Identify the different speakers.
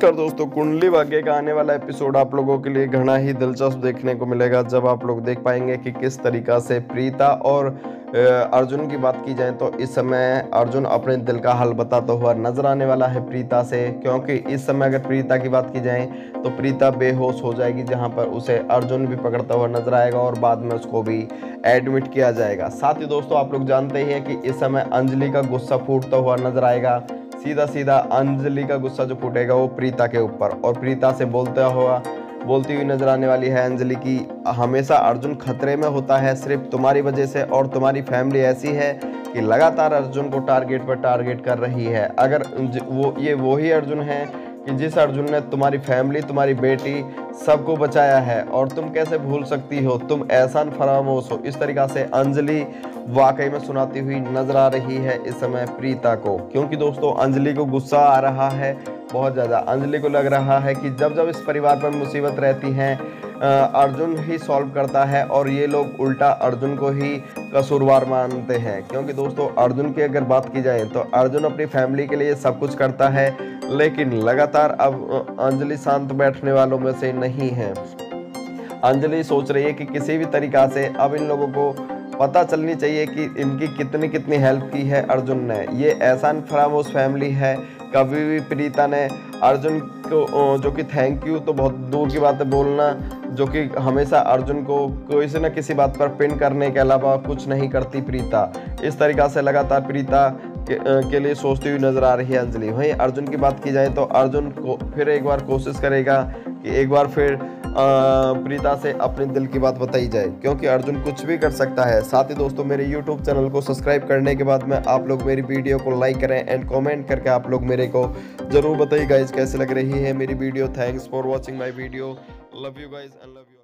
Speaker 1: नमस्कार दोस्तों, कुंडली भाग्य का आने वाला एपिसोड आप लोगों के लिए घना ही दिलचस्प देखने को मिलेगा। जब आप लोग देख पाएंगे कि किस तरीका से प्रीता और अर्जुन की बात की जाए तो इस समय अर्जुन अपने दिल का हाल बताता हुआ नजर आने वाला है प्रीता से। क्योंकि इस समय अगर प्रीता की बात की जाए तो प्रीता बेहोश हो जाएगी, जहां पर उसे अर्जुन भी पकड़ता हुआ नजर आएगा और बाद में उसको भी एडमिट किया जाएगा। साथ ही दोस्तों आप लोग जानते ही हैं कि इस समय अंजलि का गुस्सा फूटता हुआ नजर आएगा। सीधा सीधा अंजलि का गुस्सा जो फूटेगा वो प्रीता के ऊपर, और प्रीता से बोलती हुई नजर आने वाली है अंजलि की हमेशा अर्जुन खतरे में होता है सिर्फ तुम्हारी वजह से, और तुम्हारी फैमिली ऐसी है कि लगातार अर्जुन को टारगेट पर टारगेट कर रही है। अगर वो ही अर्जुन है कि जिस अर्जुन ने तुम्हारी फैमिली, तुम्हारी बेटी सबको बचाया है, और तुम कैसे भूल सकती हो, तुम एहसान फरामोश हो। इस तरीका से अंजलि वाकई में सुनाती हुई नजर आ रही है इस समय प्रीता को। क्योंकि दोस्तों अंजलि को गुस्सा आ रहा है बहुत ज़्यादा। अंजलि को लग रहा है कि जब जब इस परिवार पर मुसीबत रहती है अर्जुन ही सॉल्व करता है, और ये लोग उल्टा अर्जुन को ही कसूरवार मानते हैं। क्योंकि दोस्तों अर्जुन की अगर बात की जाए तो अर्जुन अपनी फैमिली के लिए सब कुछ करता है, लेकिन लगातार अब अंजलि शांत बैठने वालों में से नहीं है। अंजलि सोच रही है कि किसी भी तरीका से अब इन लोगों को पता चलनी चाहिए कि इनकी कितनी कितनी हेल्प की है अर्जुन ने। ये एहसान फरामोश फैमिली है। कभी भी प्रीता ने अर्जुन को जो कि थैंक यू तो बहुत दूर की बात है बोलना, जो कि हमेशा अर्जुन को किसी न किसी बात पर पिन करने के अलावा कुछ नहीं करती प्रीता। इस तरीका से लगातार प्रीता के लिए सोचती हुई नजर आ रही है अंजलि। वहीं अर्जुन की बात की जाए तो अर्जुन को फिर एक बार कोशिश करेगा कि एक बार फिर प्रीता से अपने दिल की बात बताई जाए, क्योंकि अर्जुन कुछ भी कर सकता है। साथ ही दोस्तों मेरे YouTube चैनल को सब्सक्राइब करने के बाद में आप लोग मेरी वीडियो को लाइक करें एंड कमेंट करके आप लोग मेरे को जरूर बताइए गाइज कैसे लग रही है मेरी video. Thanks for watching my video. Love you guys and love you.